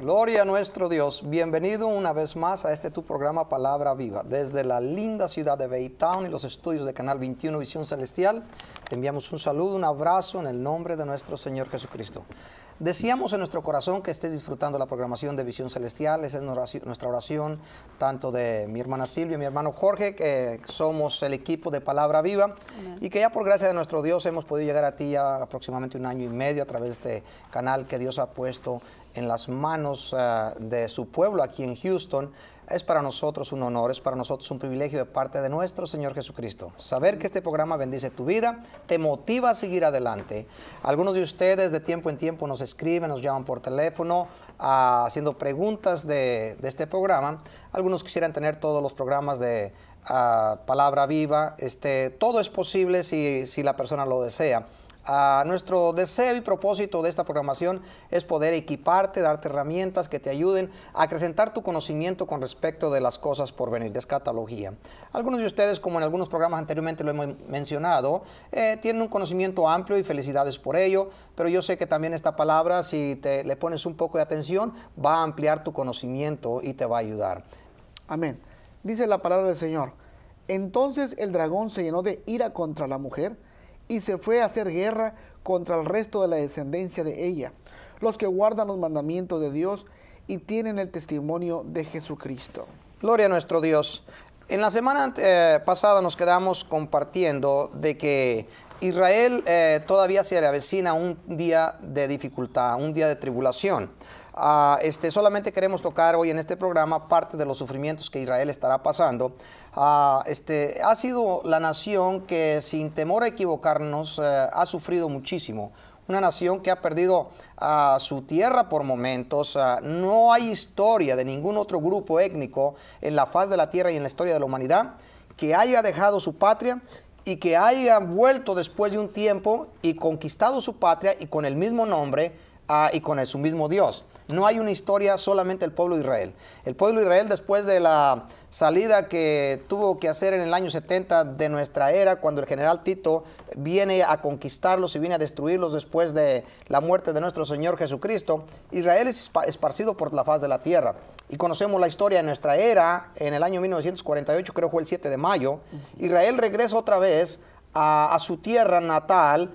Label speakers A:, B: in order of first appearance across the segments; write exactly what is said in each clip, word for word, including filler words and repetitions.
A: Gloria a nuestro Dios. Bienvenido una vez más a este tu programa Palabra Viva. Desde la linda ciudad de Baytown y los estudios de Canal veintiuno Visión Celestial, te enviamos un saludo, un abrazo en el nombre de nuestro Señor Jesucristo. Deseamos en nuestro corazón que estés disfrutando la programación de Visión Celestial. Esa es nuestra oración, tanto de mi hermana Silvia y mi hermano Jorge, que somos el equipo de Palabra Viva. Amén. Y que ya por gracia de nuestro Dios hemos podido llegar a ti ya aproximadamente un año y medio a través de este canal que Dios ha puesto en las manos uh, de su pueblo aquí en Houston. Es para nosotros un honor, es para nosotros un privilegio de parte de nuestro Señor Jesucristo. Saber que este programa bendice tu vida, te motiva a seguir adelante. Algunos de ustedes de tiempo en tiempo nos escriben, nos llaman por teléfono, uh, haciendo preguntas de, de este programa. Algunos quisieran tener todos los programas de uh, Palabra Viva. Este, todo es posible si, si la persona lo desea. Uh, nuestro deseo y propósito de esta programación es poder equiparte, darte herramientas que te ayuden a acrecentar tu conocimiento con respecto de las cosas por venir, de escatología. Algunos de ustedes, como en algunos programas anteriormente lo hemos mencionado, eh, tienen un conocimiento amplio y felicidades por ello, pero yo sé que también esta palabra, si te, le pones un poco de atención, va a ampliar tu conocimiento y te va a ayudar.
B: Amén. Dice la palabra del Señor: entonces el dragón se llenó de ira contra la mujer y se fue a hacer guerra contra el resto de la descendencia de ella, los que guardan los mandamientos de Dios y tienen el testimonio de Jesucristo.
A: Gloria a nuestro Dios. En la semana eh, pasada nos quedamos compartiendo de que Israel eh, todavía se le avecina un día de dificultad, un día de tribulación. Uh, este, solamente queremos tocar hoy en este programa parte de los sufrimientos que Israel estará pasando. Uh, este, ha sido la nación que, sin temor a equivocarnos, uh, ha sufrido muchísimo. Una nación que ha perdido uh, su tierra por momentos. Uh, no hay historia de ningún otro grupo étnico en la faz de la tierra y en la historia de la humanidad que haya dejado su patria y que haya vuelto después de un tiempo y conquistado su patria y con el mismo nombre uh, y con el, su mismo Dios. No hay una historia solamente del pueblo de Israel. El pueblo de Israel, después de la salida que tuvo que hacer en el año setenta de nuestra era, cuando el general Tito viene a conquistarlos y viene a destruirlos después de la muerte de nuestro Señor Jesucristo, Israel es esparcido por la faz de la tierra. Y conocemos la historia de nuestra era, en el año mil novecientos cuarenta y ocho, creo que fue el siete de mayo, Israel regresa otra vez a, a su tierra natal,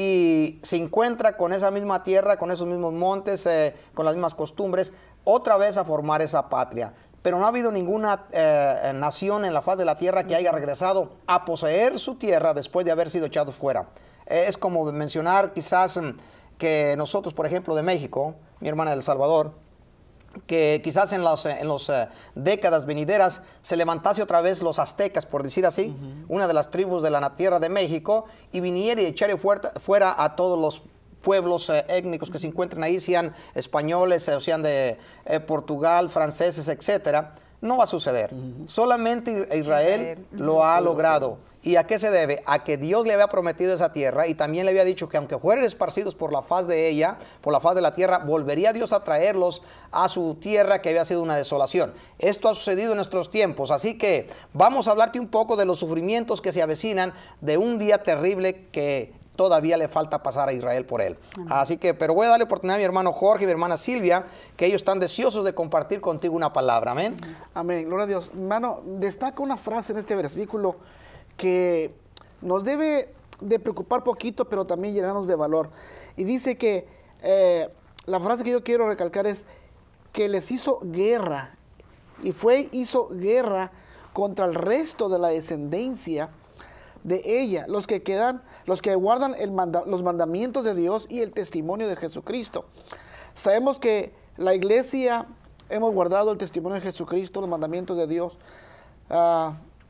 A: y se encuentra con esa misma tierra, con esos mismos montes, eh, con las mismas costumbres, otra vez a formar esa patria. Pero no ha habido ninguna eh, nación en la faz de la tierra que haya regresado a poseer su tierra después de haber sido echado fuera. Eh, es como mencionar quizás que nosotros, por ejemplo, de México, mi hermana de El Salvador, que quizás en las en los, uh, décadas venideras se levantase otra vez los aztecas, por decir así, uh-huh. una de las tribus de la tierra de México, y viniera y echara fuera, fuera a todos los pueblos uh, étnicos que se encuentran ahí, sean españoles, o sean de eh, Portugal, franceses, etcétera. No va a suceder. Uh-huh. Solamente Israel, Israel lo ha logrado. ¿Y a qué se debe? A que Dios le había prometido esa tierra y también le había dicho que aunque fueran esparcidos por la faz de ella, por la faz de la tierra, volvería Dios a traerlos a su tierra que había sido una desolación. Esto ha sucedido en nuestros tiempos, así que vamos a hablarte un poco de los sufrimientos que se avecinan de un día terrible que todavía le falta pasar a Israel por él. Amén. Así que, pero voy a darle oportunidad a mi hermano Jorge y mi hermana Silvia, que ellos están deseosos de compartir contigo una palabra. Amén.
B: Amén. Gloria a Dios. Hermano, destaca una frase en este versículo que nos debe de preocupar poquito, pero también llenarnos de valor. Y dice que eh, la frase que yo quiero recalcar es que les hizo guerra, y fue, hizo guerra contra el resto de la descendencia de ella, los que quedan, los que guardan el manda, los mandamientos de Dios y el testimonio de Jesucristo. Sabemos que la iglesia hemos guardado el testimonio de Jesucristo, los mandamientos de Dios. Uh,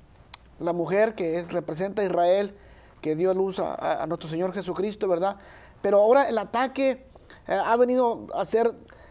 B: La mujer que es, representa a Israel, que dio luz a, a, a nuestro Señor Jesucristo, ¿verdad? Pero ahora el ataque eh, ha venido a ser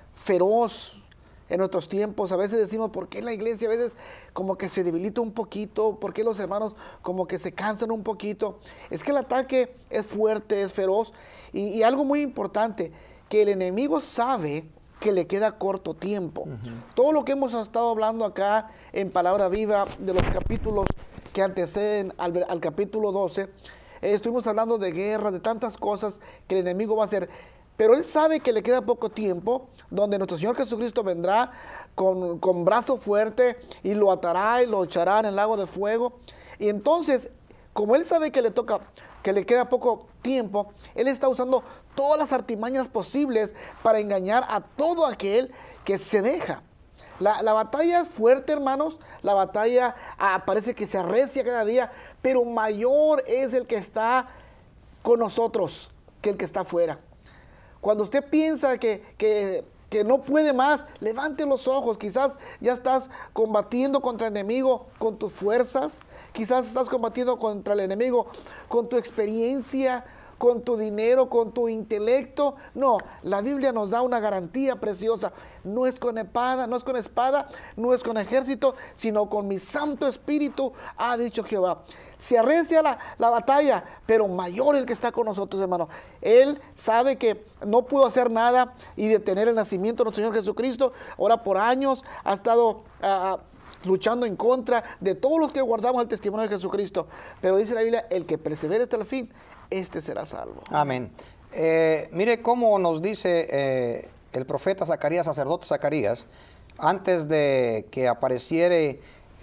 B: feroz en nuestros tiempos. A veces decimos, ¿por qué la iglesia a veces como que se debilita un poquito? ¿Por qué los hermanos como que se cansan un poquito? Es que el ataque es fuerte, es feroz. Y, y algo muy importante, que el enemigo sabe que le queda corto tiempo. Uh-huh. Todo lo que hemos estado hablando acá en Palabra Viva, de los capítulos que anteceden al, al capítulo doce, eh, estuvimos hablando de guerra, de tantas cosas que el enemigo va a hacer. pero él sabe que le queda poco tiempo, donde nuestro Señor Jesucristo vendrá con, con brazo fuerte y lo atará y lo echará en el lago de fuego. Y entonces, como él sabe que le toca, que le queda poco tiempo, él está usando todas las artimañas posibles para engañar a todo aquel que se deja. La, la batalla es fuerte, hermanos. La batalla ah, parece que se arrecia cada día, pero mayor es el que está con nosotros que el que está afuera. Cuando usted piensa que, que, que no puede más, levante los ojos. Quizás ya estás combatiendo contra el enemigo con tus fuerzas. Quizás estás combatiendo contra el enemigo con tu experiencia, con tu dinero, con tu intelecto. No, la Biblia nos da una garantía preciosa. No es con espada, no es con espada, no es con ejército, sino con mi Santo Espíritu, ha dicho Jehová. Se arrecia la, la batalla, pero mayor el que está con nosotros, hermano. Él sabe que no pudo hacer nada y detener el nacimiento de nuestro Señor Jesucristo. Ahora por años ha estado uh, luchando en contra de todos los que guardamos el testimonio de Jesucristo. Pero dice la Biblia, el que persevere hasta el fin, este será salvo.
A: Amén. Eh, mire cómo nos dice eh, el profeta Zacarías, sacerdote Zacarías, antes de que apareciere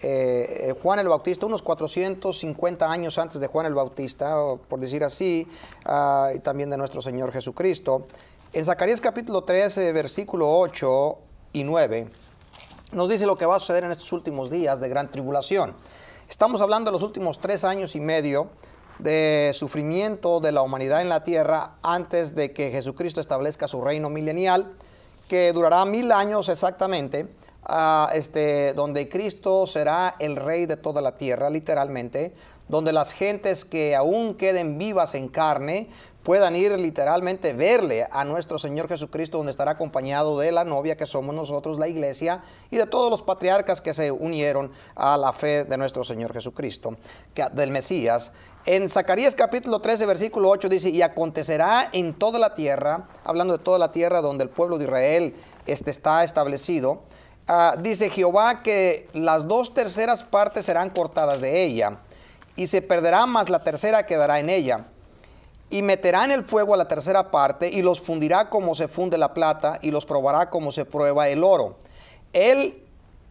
A: eh, Juan el Bautista, unos cuatrocientos cincuenta años antes de Juan el Bautista, por decir así, uh, y también de nuestro Señor Jesucristo. En Zacarías capítulo trece, versículo ocho y nueve, nos dice lo que va a suceder en estos últimos días de gran tribulación. Estamos hablando de los últimos tres años y medio de sufrimiento de la humanidad en la tierra antes de que Jesucristo establezca su reino milenial, que durará mil años exactamente, uh, este, donde Cristo será el rey de toda la tierra, literalmente, donde las gentes que aún queden vivas en carne puedan ir literalmente verle a nuestro Señor Jesucristo, donde estará acompañado de la novia que somos nosotros, la iglesia, y de todos los patriarcas que se unieron a la fe de nuestro Señor Jesucristo, que, del Mesías. En Zacarías capítulo trece, versículo ocho dice, y acontecerá en toda la tierra, hablando de toda la tierra donde el pueblo de Israel este, está establecido, uh, dice Jehová que las dos terceras partes serán cortadas de ella, y se perderá, mas la tercera quedará en ella. Y meterá en el fuego a la tercera parte, y los fundirá como se funde la plata, y los probará como se prueba el oro. Él,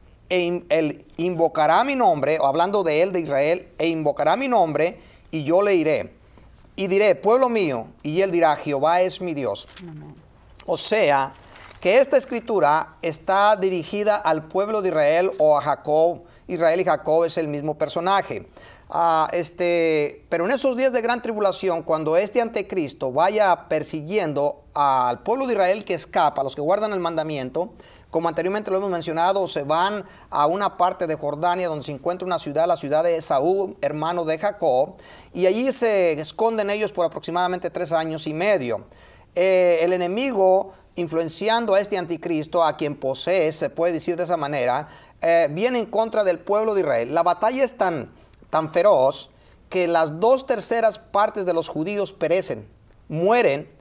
A: e, él invocará mi nombre, o hablando de él, de Israel, e invocará mi nombre, y yo le iré. Y diré, pueblo mío, y él dirá, Jehová es mi Dios. Amén. O sea, que esta escritura está dirigida al pueblo de Israel o a Jacob. Israel y Jacob es el mismo personaje. Uh, este, pero en esos días de gran tribulación, cuando este anticristo vaya persiguiendo al pueblo de Israel que escapa, a los que guardan el mandamiento, como anteriormente lo hemos mencionado, se van a una parte de Jordania donde se encuentra una ciudad, la ciudad de Esaú, hermano de Jacob, y allí se esconden ellos por aproximadamente tres años y medio. Eh, el enemigo, influenciando a este anticristo, a quien posee, se puede decir de esa manera, eh, viene en contra del pueblo de Israel. La batalla es tan tan feroz que las dos terceras partes de los judíos perecen, mueren,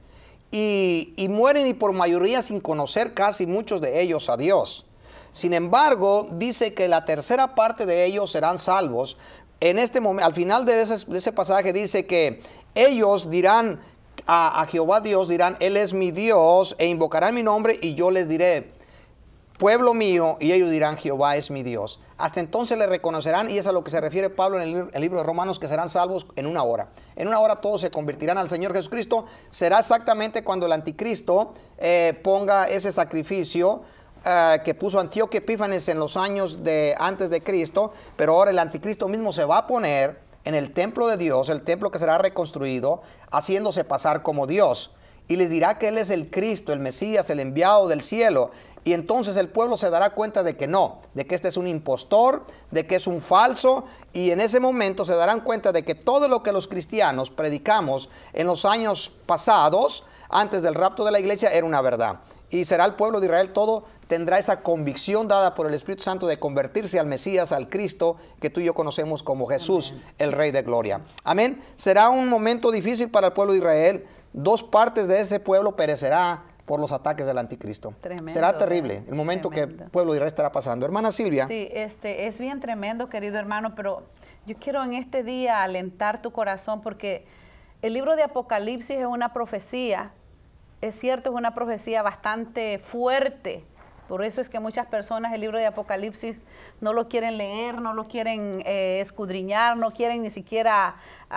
A: y, y mueren y por mayoría sin conocer casi muchos de ellos a Dios. Sin embargo, dice que la tercera parte de ellos serán salvos. En este momento, al final de ese, de ese pasaje dice que ellos dirán a, a Jehová Dios, dirán, Él es mi Dios, e invocarán mi nombre, y yo les diré, pueblo mío, y ellos dirán, Jehová es mi Dios. Hasta entonces le reconocerán, y es a lo que se refiere Pablo en el, el libro de Romanos, que serán salvos en una hora. En una hora todos se convertirán al Señor Jesucristo. Será exactamente cuando el anticristo eh, ponga ese sacrificio eh, que puso Antíoco Epífanes en los años de antes de Cristo, pero ahora el anticristo mismo se va a poner en el templo de Dios, el templo que será reconstruido, haciéndose pasar como Dios. Y les dirá que Él es el Cristo, el Mesías, el enviado del cielo. Y entonces el pueblo se dará cuenta de que no, de que este es un impostor, de que es un falso. Y en ese momento se darán cuenta de que todo lo que los cristianos predicamos en los años pasados, antes del rapto de la iglesia, era una verdad. Y será el pueblo de Israel, todo tendrá esa convicción dada por el Espíritu Santo de convertirse al Mesías, al Cristo, que tú y yo conocemos como Jesús, amén, el Rey de Gloria. Amén. Será un momento difícil para el pueblo de Israel. Dos partes de ese pueblo perecerá por los ataques del anticristo. Tremendo, será terrible ¿verdad? El momento tremendo. Que el pueblo de Israel estará pasando. Hermana Silvia.
C: Sí, este, es bien tremendo, querido hermano, pero yo quiero en este día alentar tu corazón, porque el libro de Apocalipsis es una profecía es cierto, es una profecía bastante fuerte. Por eso es que muchas personas el libro de Apocalipsis no lo quieren leer, no lo quieren eh, escudriñar, no quieren ni siquiera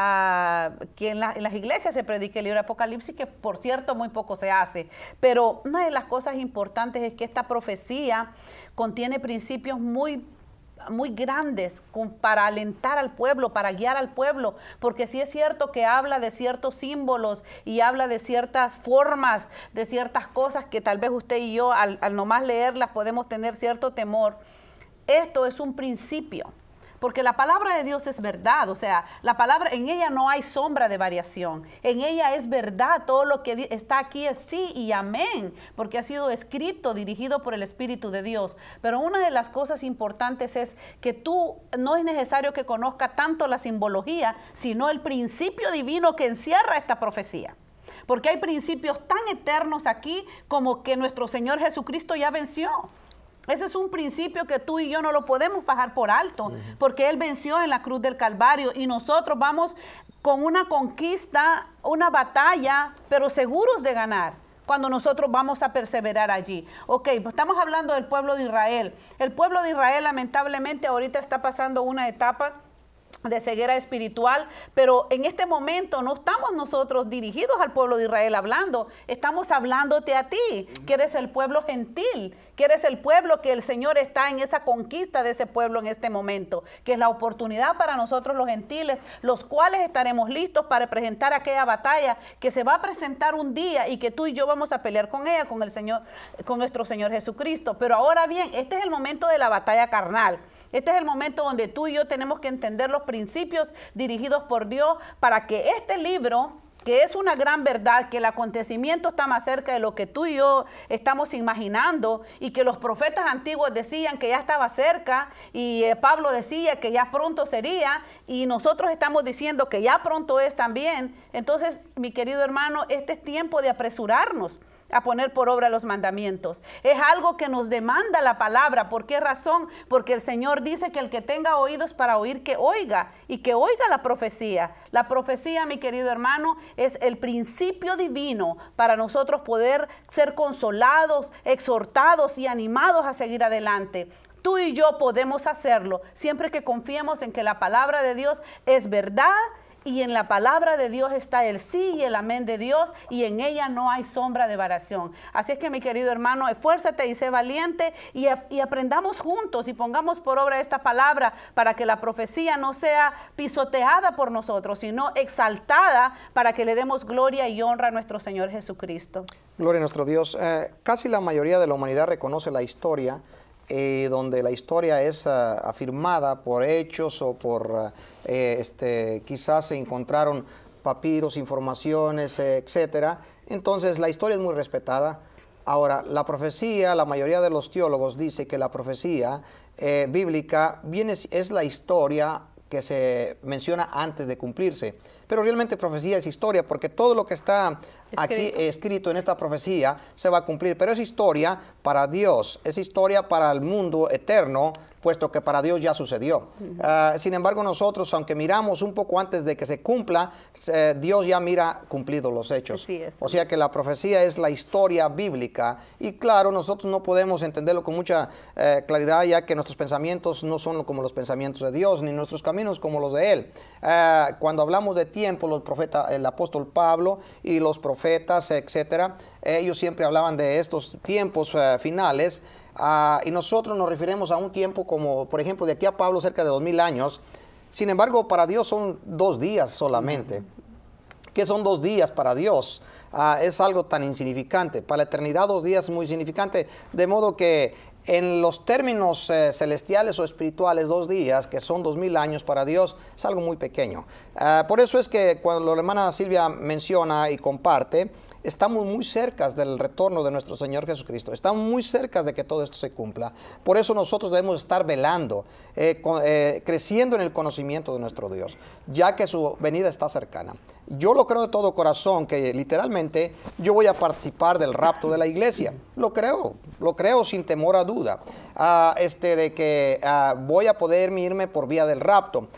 C: uh, que en, la, en las iglesias se predique el libro de Apocalipsis, que por cierto muy poco se hace. Pero una de las cosas importantes es que esta profecía contiene principios muy muy grandes con, para alentar al pueblo, para guiar al pueblo, porque sí es cierto que habla de ciertos símbolos y habla de ciertas formas, de ciertas cosas que tal vez usted y yo al, al nomás leerlas podemos tener cierto temor. Esto es un principio, porque la palabra de Dios es verdad, o sea, la palabra, en ella no hay sombra de variación, en ella es verdad, todo lo que está aquí es sí y amén, porque ha sido escrito, dirigido por el Espíritu de Dios. Pero una de las cosas importantes es que tú, no es necesario que conozca tanto la simbología, sino el principio divino que encierra esta profecía. Porque hay principios tan eternos aquí como que nuestro Señor Jesucristo ya venció. Ese es un principio que tú y yo no lo podemos bajar por alto, uh-huh. porque Él venció en la cruz del Calvario y nosotros vamos con una conquista, una batalla, pero seguros de ganar cuando nosotros vamos a perseverar allí. Ok, pues estamos hablando del pueblo de Israel. El pueblo de Israel lamentablemente ahorita está pasando una etapa de ceguera espiritual, pero en este momento no estamos nosotros dirigidos al pueblo de Israel hablando, estamos hablándote a ti, que eres el pueblo gentil, que eres el pueblo que el Señor está en esa conquista de ese pueblo en este momento, que es la oportunidad para nosotros los gentiles, los cuales estaremos listos para presentar aquella batalla que se va a presentar un día y que tú y yo vamos a pelear con ella, con el Señor, con nuestro Señor Jesucristo. Pero ahora bien, este es el momento de la batalla carnal. Este es el momento donde tú y yo tenemos que entender los principios dirigidos por Dios para que este libro, que es una gran verdad, que el acontecimiento está más cerca de lo que tú y yo estamos imaginando y que los profetas antiguos decían que ya estaba cerca y eh, Pablo decía que ya pronto sería y nosotros estamos diciendo que ya pronto es también. Entonces, mi querido hermano, este es tiempo de apresurarnos a poner por obra los mandamientos. Es algo que nos demanda la palabra. ¿Por qué razón? Porque el Señor dice que el que tenga oídos para oír, que oiga, y que oiga la profecía. La profecía, mi querido hermano, es el principio divino para nosotros poder ser consolados, exhortados y animados a seguir adelante. Tú y yo podemos hacerlo siempre que confiemos en que la palabra de Dios es verdad. Y en la palabra de Dios está el sí y el amén de Dios, y en ella no hay sombra de variación. Así es que, mi querido hermano, esfuérzate y sé valiente y, y aprendamos juntos y pongamos por obra esta palabra para que la profecía no sea pisoteada por nosotros, sino exaltada para que le demos gloria y honra a nuestro Señor Jesucristo.
A: Gloria a nuestro Dios. Eh, casi la mayoría de la humanidad reconoce la historia, Eh, donde la historia es uh, afirmada por hechos o por, uh, eh, este, quizás se encontraron papiros, informaciones, eh, etcétera. Entonces la historia es muy respetada. Ahora, la profecía, la mayoría de los teólogos dice que la profecía eh, bíblica viene, es la historia que se menciona antes de cumplirse. Pero realmente profecía es historia, porque todo lo que está aquí escrito. escrito en esta profecía se va a cumplir. Pero es historia para Dios, es historia para el mundo eterno, puesto que para Dios ya sucedió. Uh-huh. uh, sin embargo, nosotros, aunque miramos un poco antes de que se cumpla, eh, Dios ya mira cumplidos los hechos.
C: Así es.
A: O sea que la profecía es la historia bíblica. Y claro, nosotros no podemos entenderlo con mucha eh, claridad, ya que nuestros pensamientos no son como los pensamientos de Dios, ni nuestros caminos como los de Él. Uh, cuando hablamos de tiempo, los profetas, el apóstol Pablo y los profetas, etcétera, ellos siempre hablaban de estos tiempos uh, finales. Uh, y nosotros nos referimos a un tiempo como, por ejemplo, de aquí a Pablo, cerca de dos mil años. Sin embargo, para Dios son dos días solamente. ¿Qué son dos días para Dios? Uh, es algo tan insignificante. Para la eternidad, dos días es muy significante. De modo que en los términos eh, celestiales o espirituales, dos días, que son dos mil años para Dios, es algo muy pequeño. Uh, por eso es que cuando la hermana Silvia menciona y comparte, estamos muy cerca del retorno de nuestro Señor Jesucristo. Estamos muy cerca de que todo esto se cumpla. Por eso nosotros debemos estar velando, eh, con, eh, creciendo en el conocimiento de nuestro Dios, ya que su venida está cercana. Yo lo creo de todo corazón, que literalmente yo voy a participar del rapto de la iglesia. Lo creo, lo creo sin temor a duda, uh, este, de que uh, voy a poder irme por vía del rapto.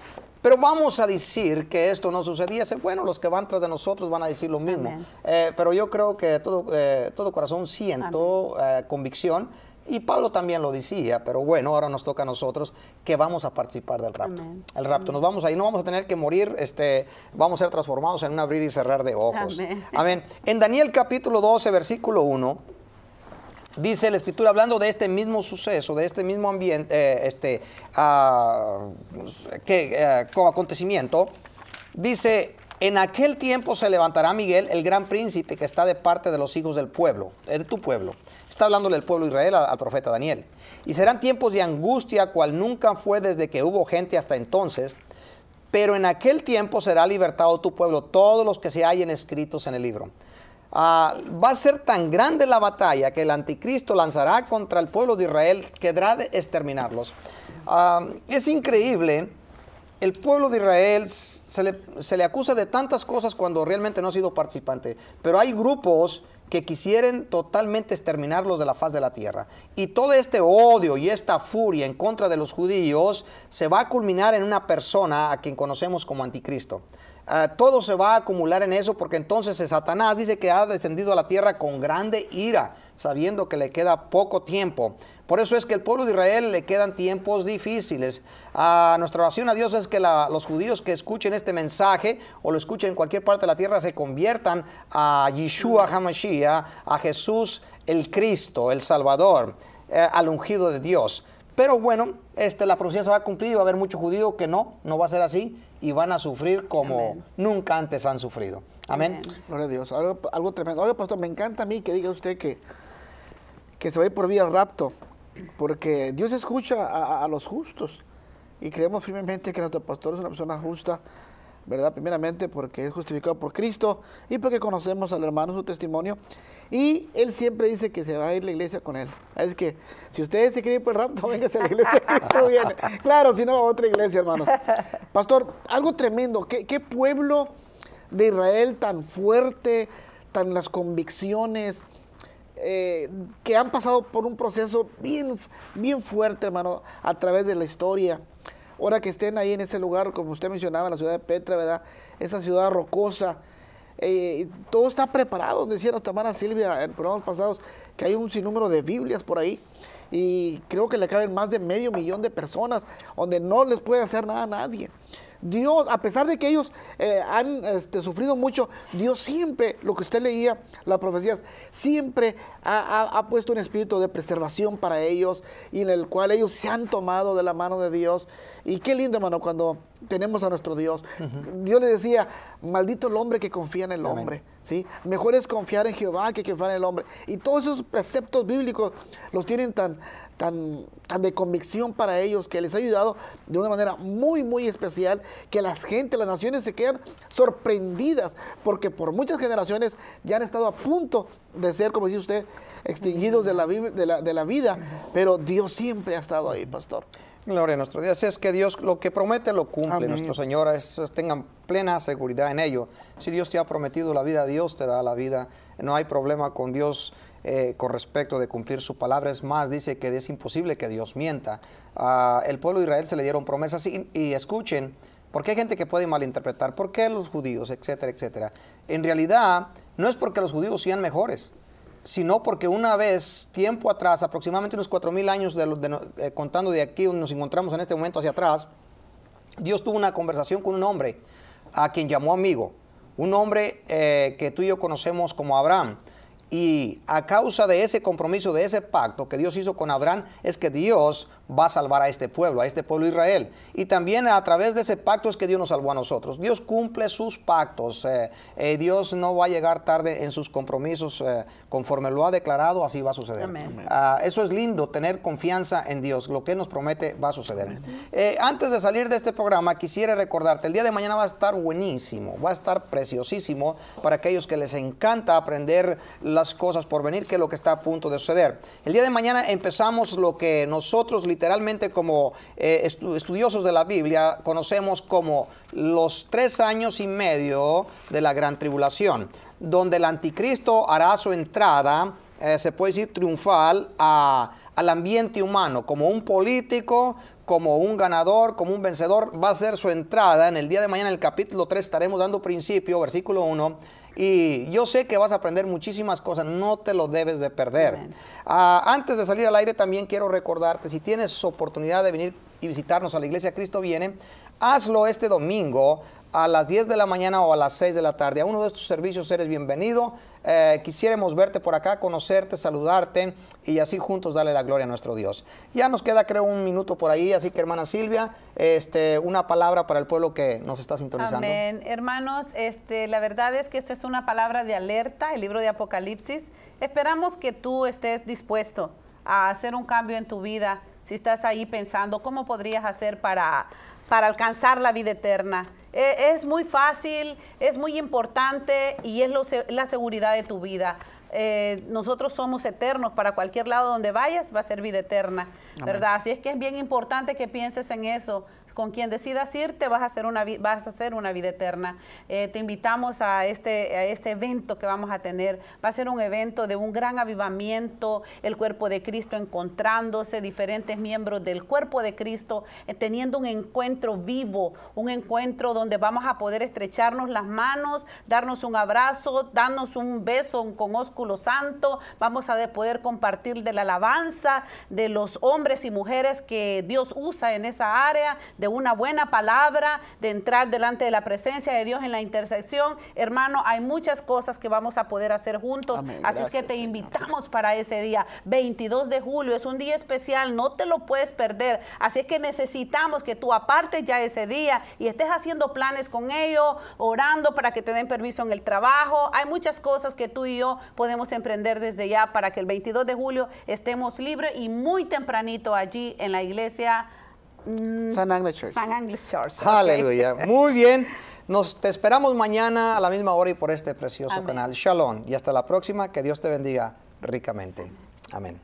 A: pero vamos a decir que esto no sucediese. Bueno, los que van tras de nosotros van a decir lo mismo. Eh, pero yo creo que todo, eh, todo corazón siento eh, convicción. Y Pablo también lo decía, pero bueno, ahora nos toca a nosotros que vamos a participar del rapto. Amén. El rapto, nos vamos ahí, no vamos a tener que morir, este, vamos a ser transformados en un abrir y cerrar de ojos. Amén. Amén. En Daniel capítulo doce, versículo uno, dice la Escritura, hablando de este mismo suceso, de este mismo ambiente, eh, este, uh, que, uh, como acontecimiento, dice: en aquel tiempo se levantará Miguel, el gran príncipe que está de parte de los hijos del pueblo, de tu pueblo. Está hablando del pueblo de Israel al, al profeta Daniel. Y serán tiempos de angustia, cual nunca fue desde que hubo gente hasta entonces. Pero en aquel tiempo será libertado tu pueblo, todos los que se hallen escritos en el libro. Uh, va a ser tan grande la batalla que el anticristo lanzará contra el pueblo de Israel que habrá de exterminarlos. Uh, es increíble. El pueblo de Israel se le, se le acusa de tantas cosas cuando realmente no ha sido participante. Pero hay grupos que quisieran totalmente exterminarlos de la faz de la tierra. Y todo este odio y esta furia en contra de los judíos se va a culminar en una persona a quien conocemos como anticristo. Uh, todo se va a acumular en eso, porque entonces Satanás dice que ha descendido a la tierra con grande ira, sabiendo que le queda poco tiempo. Por eso es que el pueblo de Israel le quedan tiempos difíciles. Uh, nuestra oración a Dios es que la, los judíos que escuchen este mensaje o lo escuchen en cualquier parte de la tierra se conviertan a Yeshua HaMashiach, a Jesús el Cristo, el Salvador, eh, al ungido de Dios. Pero bueno, este, la profecía se va a cumplir y va a haber muchos judíos que no, no va a ser así y van a sufrir como Amén. Nunca antes han sufrido. Amén. Amén.
B: Gloria a Dios. Algo, algo tremendo. Oiga, pastor, me encanta a mí que diga usted que, que se va a ir por vía rapto, porque Dios escucha a, a los justos y creemos firmemente que nuestro pastor es una persona justa, ¿verdad? Primeramente porque es justificado por Cristo y porque conocemos al hermano, su testimonio. Y él siempre dice que se va a ir la iglesia con él. Es que si ustedes se quieren ir por el rapto, véngase a la iglesia, Cristo viene. Claro, si no, a otra iglesia, hermanos. Pastor, algo tremendo. ¿Qué, qué pueblo de Israel tan fuerte, tan las convicciones, eh, que han pasado por un proceso bien, bien fuerte, hermano, a través de la historia. Ahora que estén ahí en ese lugar, como usted mencionaba, en la ciudad de Petra, ¿verdad? Esa ciudad rocosa. Eh, todo está preparado, decía nuestra hermana Silvia en programas pasados, que hay un sinnúmero de Biblias por ahí y creo que le caben más de medio millón de personas donde no les puede hacer nada a nadie. Dios, a pesar de que ellos eh, han este, sufrido mucho, Dios siempre, lo que usted leía, las profecías, siempre ha, ha, ha puesto un espíritu de preservación para ellos y en el cual ellos se han tomado de la mano de Dios. Y qué lindo, hermano, cuando tenemos a nuestro Dios. Uh-huh. Dios le decía, maldito el hombre que confía en el Amén. Hombre. ¿Sí? Mejor es confiar en Jehová que confiar en el hombre. Y todos esos preceptos bíblicos los tienen tan, tan, tan de convicción para ellos, que les ha ayudado de una manera muy, muy especial, que la gente, las naciones se quedan sorprendidas, porque por muchas generaciones ya han estado a punto de ser, como dice usted, extinguidos de la, de la, de la vida, pero Dios siempre ha estado ahí, pastor.
A: Gloria a nuestro Dios. Es que Dios lo que promete lo cumple.
B: Amén.
A: Nuestro Señor, es, tengan plena seguridad en ello. Si Dios te ha prometido la vida, Dios te da la vida. No hay problema con Dios eh, con respecto de cumplir su palabra. Es más, dice que es imposible que Dios mienta. Uh, el pueblo de Israel se le dieron promesas y, y escuchen, porque hay gente que puede malinterpretar. ¿Por qué los judíos? Etcétera, etcétera. En realidad, no es porque los judíos sean mejores, sino porque una vez, tiempo atrás, aproximadamente unos cuatro mil años de, de, eh, contando de aquí donde nos encontramos en este momento hacia atrás, Dios tuvo una conversación con un hombre a quien llamó amigo, un hombre eh, que tú y yo conocemos como Abraham. Y a causa de ese compromiso, de ese pacto que Dios hizo con Abraham, es que Dios va a salvar a este pueblo, a este pueblo de Israel. Y también a través de ese pacto es que Dios nos salvó a nosotros. Dios cumple sus pactos. Eh, eh, Dios no va a llegar tarde en sus compromisos. Eh, conforme lo ha declarado, así va a suceder. Uh, eso es lindo, tener confianza en Dios. Lo que Él nos promete va a suceder. Eh, antes de salir de este programa, quisiera recordarte, el día de mañana va a estar buenísimo, va a estar preciosísimo para aquellos que les encanta aprender las cosas por venir, que es lo que está a punto de suceder. El día de mañana empezamos lo que nosotros literalmente como eh, estu estudiosos de la Biblia conocemos como los tres años y medio de la gran tribulación, donde el anticristo hará su entrada eh, se puede decir, triunfal a, al ambiente humano, como un político, como un ganador, como un vencedor. Va a ser su entrada en el día de mañana, en el capítulo tres, estaremos dando principio, versículo uno. Y yo sé que vas a aprender muchísimas cosas, no te lo debes de perder. Uh, antes de salir al aire también quiero recordarte, si tienes oportunidad de venir y visitarnos a la Iglesia Cristo Viene, hazlo este domingo a las diez de la mañana o a las seis de la tarde. A uno de estos servicios eres bienvenido. Eh, quisiéramos verte por acá, conocerte, saludarte y así juntos darle la gloria a nuestro Dios. Ya nos queda creo un minuto por ahí, así que hermana Silvia, este, una palabra para el pueblo que nos está sintonizando.
C: Amén. Hermanos, este, la verdad es que esta es una palabra de alerta, el libro de Apocalipsis. Esperamos que tú estés dispuesto a hacer un cambio en tu vida. Si estás ahí pensando, ¿cómo podrías hacer para, para alcanzar la vida eterna? Eh, es muy fácil, es muy importante y es lo, la seguridad de tu vida. Eh, nosotros somos eternos, para cualquier lado donde vayas va a ser vida eterna, ¿verdad? Así es que es bien importante que pienses en eso. Con quien decidas irte vas a hacer una, vas a hacer una vida eterna. Eh, te invitamos a este, a este evento que vamos a tener. Va a ser un evento de un gran avivamiento, el cuerpo de Cristo encontrándose, diferentes miembros del cuerpo de Cristo, eh, teniendo un encuentro vivo, un encuentro donde vamos a poder estrecharnos las manos, darnos un abrazo, darnos un beso con ósculo santo. Vamos a de poder compartir de la alabanza de los hombres y mujeres que Dios usa en esa área, de una buena palabra, de entrar delante de la presencia de Dios en la intersección. Hermano, hay muchas cosas que vamos a poder hacer juntos. Amén. Así Gracias, es que te Señor. invitamos para ese día, veintidós de julio, es un día especial, no te lo puedes perder. Así es que necesitamos que tú apartes ya ese día y estés haciendo planes con ellos, orando para que te den permiso en el trabajo. Hay muchas cosas que tú y yo podemos emprender desde ya para que el veintidós de julio estemos libres y muy tempranito allí en la iglesia
B: San Angles Church.
C: San Angles Church. Okay.
A: Aleluya. Muy bien. Nos te esperamos mañana a la misma hora y por este precioso
C: Amén.
A: canal. Shalom. Y hasta la próxima. Que Dios te bendiga ricamente. Amén.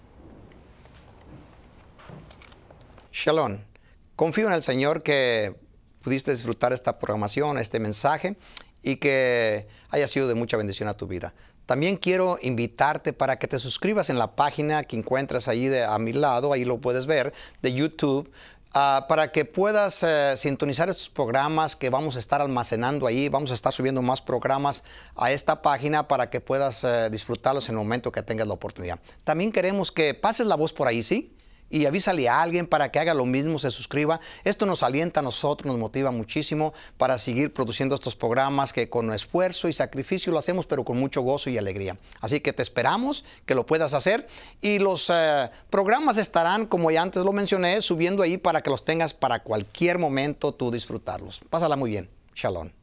A: Shalom. Confío en el Señor que pudiste disfrutar esta programación, este mensaje y que haya sido de mucha bendición a tu vida. También quiero invitarte para que te suscribas en la página que encuentras ahí de, a mi lado, ahí lo puedes ver, de YouTube. Uh, para que puedas uh, sintonizar estos programas que vamos a estar almacenando ahí. Vamos a estar subiendo más programas a esta página para que puedas uh, disfrutarlos en el momento que tengas la oportunidad. También queremos que pases la voz por ahí, ¿sí? Y avísale a alguien para que haga lo mismo, se suscriba. Esto nos alienta a nosotros, nos motiva muchísimo para seguir produciendo estos programas que con esfuerzo y sacrificio lo hacemos, pero con mucho gozo y alegría. Así que te esperamos que lo puedas hacer. Y los uh, programas estarán, como ya antes lo mencioné, subiendo ahí para que los tengas para cualquier momento tú disfrutarlos. Pásala muy bien. Shalom.